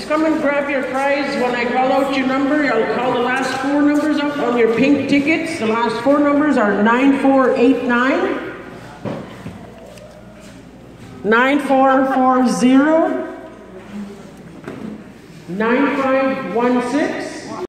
come and grab your prize when I call out your number. I'll call the last 4 numbers up on your pink tickets. The last 4 numbers are 9489, 9440, 9516,